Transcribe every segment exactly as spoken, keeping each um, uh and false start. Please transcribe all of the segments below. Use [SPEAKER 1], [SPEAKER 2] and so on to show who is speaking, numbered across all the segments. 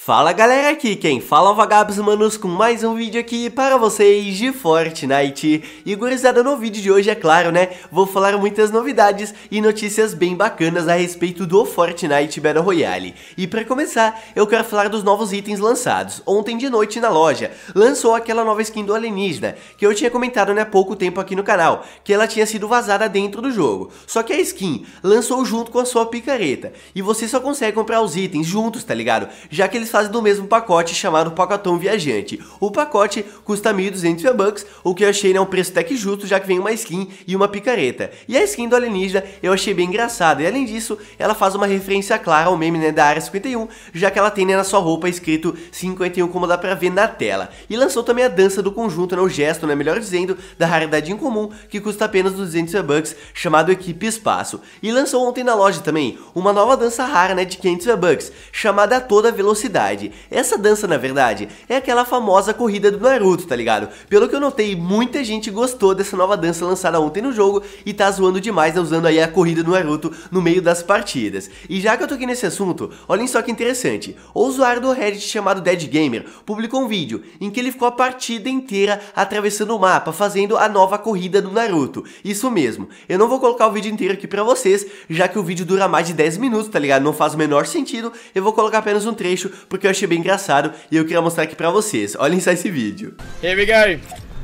[SPEAKER 1] Fala galera, aqui quem fala é o Vagabos Manos com mais um vídeo aqui para vocês de Fortnite. E gurizada, no vídeo de hoje, é claro, né, vou falar muitas novidades e notícias bem bacanas a respeito do Fortnite Battle Royale. E para começar, eu quero falar dos novos itens lançados. Ontem de noite na loja, lançou aquela nova skin do alienígena, que eu tinha comentado, né, há pouco tempo aqui no canal, que ela tinha sido vazada dentro do jogo. Só que a skin lançou junto com a sua picareta, e você só consegue comprar os itens juntos, tá ligado? Já que eles fazem do mesmo pacote chamado Pacotão Viajante. O pacote custa mil e duzentos V-Bucks, o que eu achei, né, um preço até que justo, já que vem uma skin e uma picareta. E a skin do alienígena eu achei bem engraçada, e além disso, ela faz uma referência clara ao meme, né, da Área cinquenta e um, já que ela tem, né, na sua roupa escrito cinquenta e um, como dá pra ver na tela. E lançou também a dança do conjunto, né, o gesto, né, melhor dizendo, da raridade incomum, que custa apenas duzentos V-Bucks, chamado Equipe Espaço. E lançou ontem na loja também uma nova dança rara, né, de quinhentos V-Bucks, chamada Toda Velocidade. Essa dança, na verdade, é aquela famosa corrida do Naruto, tá ligado? Pelo que eu notei, muita gente gostou dessa nova dança lançada ontem no jogo e tá zoando demais, né, usando aí a corrida do Naruto no meio das partidas. E já que eu tô aqui nesse assunto, olhem só que interessante. O usuário do Reddit chamado Dead Gamer publicou um vídeo em que ele ficou a partida inteira atravessando o mapa, fazendo a nova corrida do Naruto. Isso mesmo, eu não vou colocar o vídeo inteiro aqui pra vocês, já que o vídeo dura mais de dez minutos, tá ligado? Não faz o menor sentido, eu vou colocar apenas um trecho, porque eu achei bem engraçado e eu queria mostrar aqui pra vocês. Olhem só esse vídeo.
[SPEAKER 2] Here we go.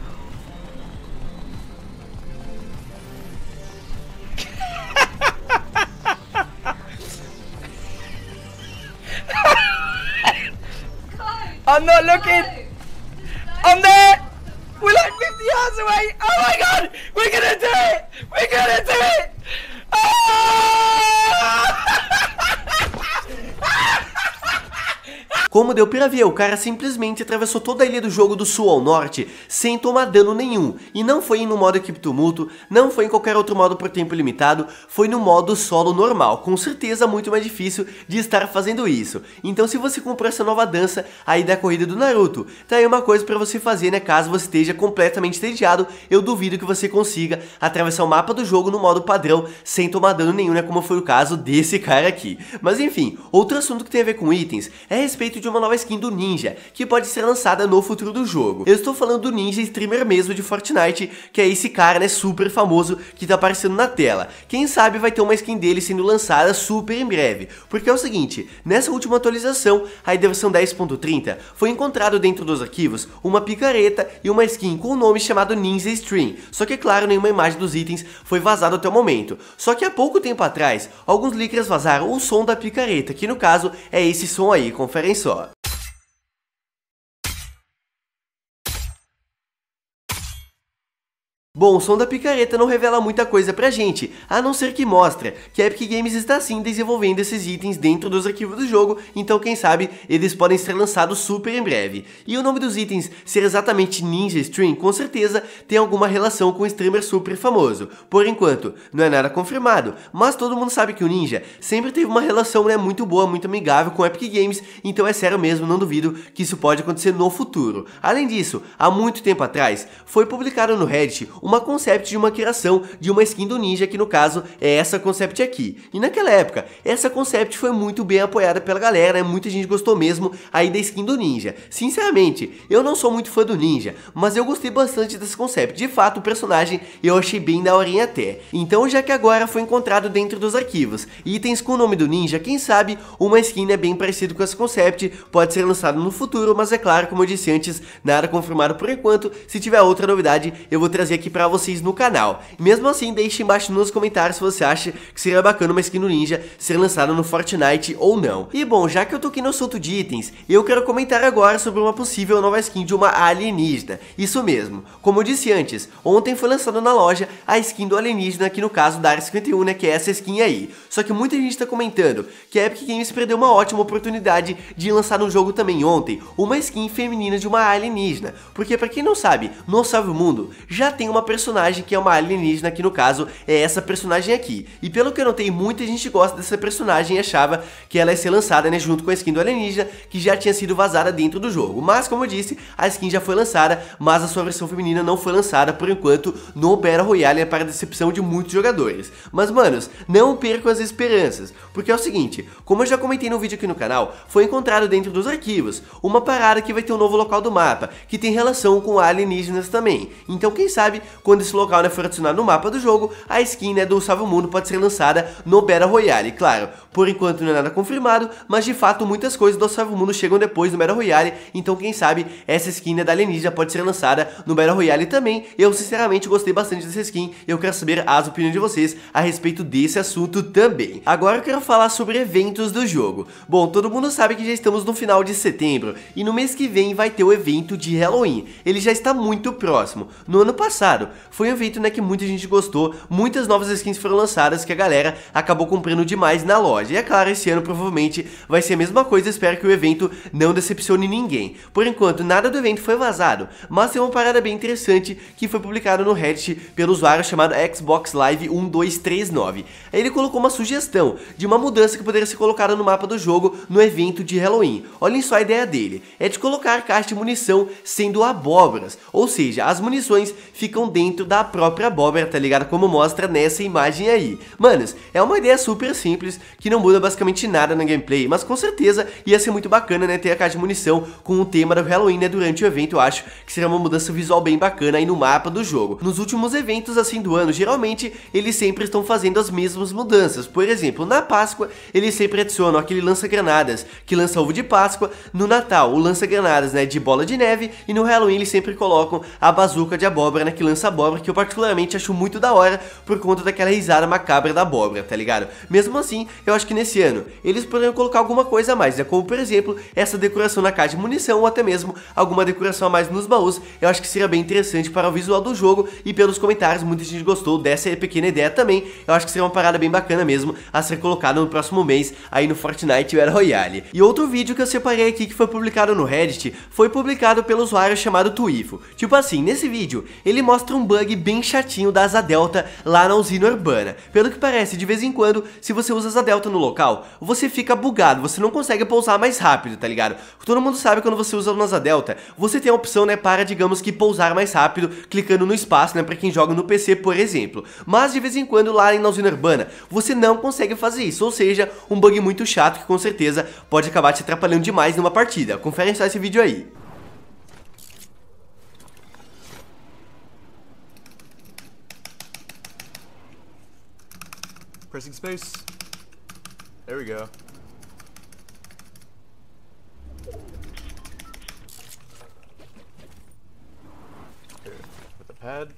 [SPEAKER 2] I'm not looking. I'm there. We're like fifty yards away. Oh my god. We're gonna do it. We're gonna do it. Oh!
[SPEAKER 1] Como deu pra ver, o cara simplesmente atravessou toda a ilha do jogo do sul ao norte sem tomar dano nenhum. E não foi no modo equipe tumulto, não foi em qualquer outro modo por tempo limitado, foi no modo solo normal. Com certeza muito mais difícil de estar fazendo isso. Então se você comprou essa nova dança aí da corrida do Naruto, tá aí uma coisa pra você fazer, né, caso você esteja completamente entediado. Eu duvido que você consiga atravessar o mapa do jogo no modo padrão sem tomar dano nenhum, né, como foi o caso desse cara aqui. Mas enfim, outro assunto que tem a ver com itens é a respeito de uma nova skin do Ninja, que pode ser lançada no futuro do jogo. Eu estou falando do Ninja streamer mesmo de Fortnite, que é esse cara, né, super famoso que tá aparecendo na tela. Quem sabe vai ter uma skin dele sendo lançada super em breve, porque é o seguinte, nessa última atualização, a versão dez ponto trinta, foi encontrado dentro dos arquivos uma picareta e uma skin com o nome chamado Ninja Stream, só que é claro, nenhuma imagem dos itens foi vazada até o momento. Só que há pouco tempo atrás, alguns leakers vazaram o som da picareta, que no caso é esse som aí, conferem só. Bom, o som da picareta não revela muita coisa pra gente, a não ser que mostra que a Epic Games está sim desenvolvendo esses itens dentro dos arquivos do jogo, então quem sabe eles podem ser lançados super em breve. E o nome dos itens ser exatamente Ninja Stream, com certeza tem alguma relação com um streamer super famoso. Por enquanto, não é nada confirmado, mas todo mundo sabe que o Ninja sempre teve uma relação, né, muito boa, muito amigável com a Epic Games, então é sério mesmo, não duvido que isso pode acontecer no futuro. Além disso, há muito tempo atrás, foi publicado no Reddit uma concept de uma criação de uma skin do Ninja, que no caso é essa concept aqui. E naquela época, essa concept foi muito bem apoiada pela galera, né? Muita gente gostou mesmo aí da skin do Ninja. Sinceramente, eu não sou muito fã do Ninja, mas eu gostei bastante dessa concept. De fato, o personagem eu achei bem daorinha até. Então, já que agora foi encontrado dentro dos arquivos itens com o nome do Ninja, quem sabe uma skin é bem parecida com essa concept, pode ser lançada no futuro, mas é claro, como eu disse antes, nada confirmado por enquanto. Se tiver outra novidade, eu vou trazer aqui pra vocês no canal. E mesmo assim, deixe embaixo nos comentários se você acha que seria bacana uma skin do Ninja ser lançada no Fortnite ou não. E bom, já que eu tô aqui no assunto de itens, eu quero comentar agora sobre uma possível nova skin de uma alienígena. Isso mesmo, como eu disse antes, ontem foi lançada na loja a skin do alienígena, aqui no caso da Área cinquenta e um, né, que é essa skin aí. Só que muita gente tá comentando que a Epic Games perdeu uma ótima oportunidade de lançar no jogo também ontem uma skin feminina de uma alienígena, porque pra quem não sabe, no Salve o Mundo já tem uma personagem que é uma alienígena, que no caso é essa personagem aqui. E pelo que eu notei, muita gente gosta dessa personagem e achava que ela ia ser lançada, né, junto com a skin do alienígena, que já tinha sido vazada dentro do jogo. Mas, como eu disse, a skin já foi lançada, mas a sua versão feminina não foi lançada por enquanto no Battle Royale, para a decepção de muitos jogadores. Mas, manos, não percam as esperanças, porque é o seguinte, como eu já comentei no vídeo aqui no canal, foi encontrado dentro dos arquivos uma parada que vai ter um novo local do mapa, que tem relação com alienígenas também. Então, quem sabe, quando esse local, né, for adicionado no mapa do jogo, a skin, né, do Salve o Mundo pode ser lançada no Battle Royale. Claro, por enquanto não é nada confirmado, mas de fato muitas coisas do Salve o Mundo chegam depois do Battle Royale, então quem sabe essa skin, né, da alienígena pode ser lançada no Battle Royale também. Eu sinceramente gostei bastante dessa skin, eu quero saber as opiniões de vocês a respeito desse assunto também. Agora eu quero falar sobre eventos do jogo. Bom, todo mundo sabe que já estamos no final de setembro, e no mês que vem vai ter o evento de Halloween. Ele já está muito próximo. No ano passado, foi um evento, né, que muita gente gostou, muitas novas skins foram lançadas que a galera acabou comprando demais na loja. E é claro, esse ano provavelmente vai ser a mesma coisa, espero que o evento não decepcione ninguém. Por enquanto, nada do evento foi vazado, mas tem uma parada bem interessante que foi publicada no Reddit pelo usuário chamado Xbox Live um dois três nove. Aí ele colocou uma sugestão de uma mudança que poderia ser colocada no mapa do jogo no evento de Halloween. Olhem só a ideia dele, é de colocar caixa de munição sendo abóboras, ou seja, as munições ficam dentro da própria abóbora, tá ligado? Como mostra nessa imagem aí. Manos, é uma ideia super simples, que não muda basicamente nada na gameplay, mas com certeza ia ser muito bacana, né, ter a caixa de munição com o tema do Halloween, né, durante o evento. Eu acho que seria uma mudança visual bem bacana aí no mapa do jogo. Nos últimos eventos assim do ano, geralmente eles sempre estão fazendo as mesmas mudanças. Por exemplo, na Páscoa eles sempre adicionam aquele lança-granadas que lança ovo de Páscoa, no Natal o lança-granadas, né, de bola de neve, e no Halloween eles sempre colocam a bazuca de abóbora, né, que lança abóbora, que eu particularmente acho muito da hora por conta daquela risada macabra da abóbora, tá ligado? Mesmo assim, eu acho que nesse ano eles poderiam colocar alguma coisa a mais, né, como por exemplo essa decoração na caixa de munição, ou até mesmo alguma decoração a mais nos baús. Eu acho que seria bem interessante para o visual do jogo, e pelos comentários muita gente gostou dessa pequena ideia também. Eu acho que seria uma parada bem bacana mesmo a ser colocada no próximo mês aí no Fortnite Battle Royale. E outro vídeo que eu separei aqui que foi publicado no Reddit foi publicado pelo usuário chamado Twifo. Tipo assim, nesse vídeo ele mostra um bug bem chatinho da Asa Delta lá na usina urbana. Pelo que parece, de vez em quando, se você usa Asa Delta no local, você fica bugado, você não consegue pousar mais rápido, tá ligado? Todo mundo sabe que quando você usa o Asa Delta, você tem a opção, né, para, digamos que, pousar mais rápido, clicando no espaço, né, pra quem joga no P C, por exemplo. Mas de vez em quando lá na usina urbana, você não consegue fazer isso, ou seja, um bug muito chato que com certeza pode acabar te atrapalhando demais numa partida. Confere só esse vídeo aí.
[SPEAKER 3] Pressing space. There we go. Here, with the pad.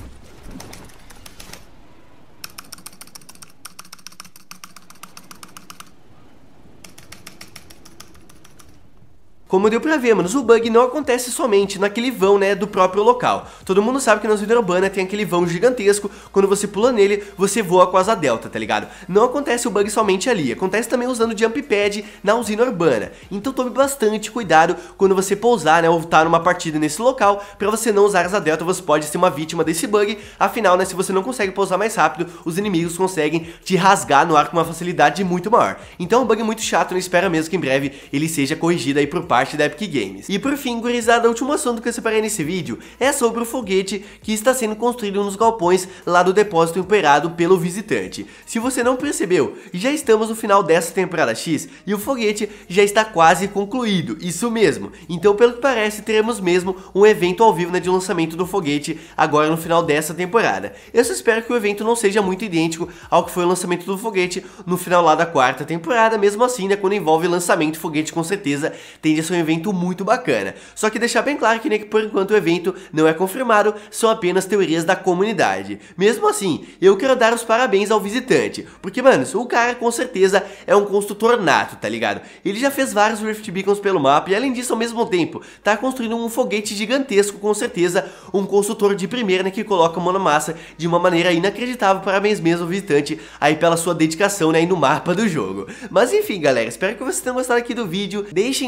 [SPEAKER 1] Como deu pra ver, manos, o bug não acontece somente naquele vão, né, do próprio local. Todo mundo sabe que na usina urbana tem aquele vão gigantesco, quando você pula nele, você voa com a Asa Delta, tá ligado? Não acontece o bug somente ali, acontece também usando jump pad na usina urbana. Então tome bastante cuidado quando você pousar, né, ou tá numa partida nesse local, pra você não usar a Asa Delta, você pode ser uma vítima desse bug. Afinal, né, se você não consegue pousar mais rápido, os inimigos conseguem te rasgar no ar com uma facilidade muito maior. Então é um bug muito chato, né, espero mesmo que em breve ele seja corrigido aí por parte da Epic Games. E por fim, gurizada, o último assunto que eu separei nesse vídeo é sobre o foguete que está sendo construído nos galpões lá do depósito operado pelo visitante. Se você não percebeu, já estamos no final dessa temporada X e o foguete já está quase concluído, isso mesmo. Então, pelo que parece, teremos mesmo um evento ao vivo, né, de lançamento do foguete agora no final dessa temporada. Eu só espero que o evento não seja muito idêntico ao que foi o lançamento do foguete no final lá da quarta temporada. Mesmo assim, né, quando envolve lançamento, foguete com certeza tende a ser um evento muito bacana. Só que deixar bem claro que, né, que por enquanto o evento não é confirmado, são apenas teorias da comunidade. Mesmo assim, eu quero dar os parabéns ao visitante, porque, manos, o cara com certeza é um construtor nato, tá ligado? Ele já fez vários Rift Beacons pelo mapa e, além disso, ao mesmo tempo, tá construindo um foguete gigantesco, com certeza um construtor de primeira, né, que coloca a mão na massa de uma maneira inacreditável. Parabéns mesmo ao visitante aí pela sua dedicação, né, aí no mapa do jogo. Mas enfim, galera, espero que vocês tenham gostado aqui do vídeo. Deixem embaixo nos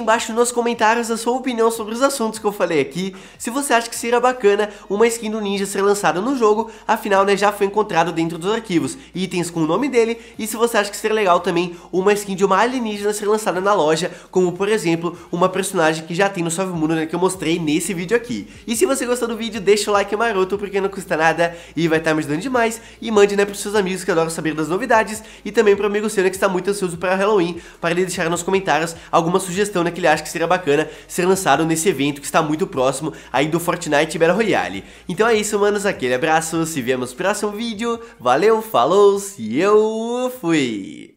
[SPEAKER 1] nos comentários a sua opinião sobre os assuntos que eu falei aqui, se você acha que seria bacana uma skin do ninja ser lançada no jogo, afinal, né, já foi encontrado dentro dos arquivos itens com o nome dele, e se você acha que seria legal também uma skin de uma alienígena ser lançada na loja, como por exemplo, uma personagem que já tem no Salve Mundo, né, que eu mostrei nesse vídeo aqui. E se você gostou do vídeo, deixa o like maroto, porque não custa nada e vai estar me ajudando demais, e mande, né, pros seus amigos que adoram saber das novidades, e também pro amigo seu, né, que está muito ansioso para Halloween, para ele deixar nos comentários alguma sugestão, né, que ele acha que seria bacana ser lançado nesse evento que está muito próximo aí do Fortnite Battle Royale. Então é isso, manos, aquele abraço, se vemos no próximo vídeo, valeu, falou, e eu fui!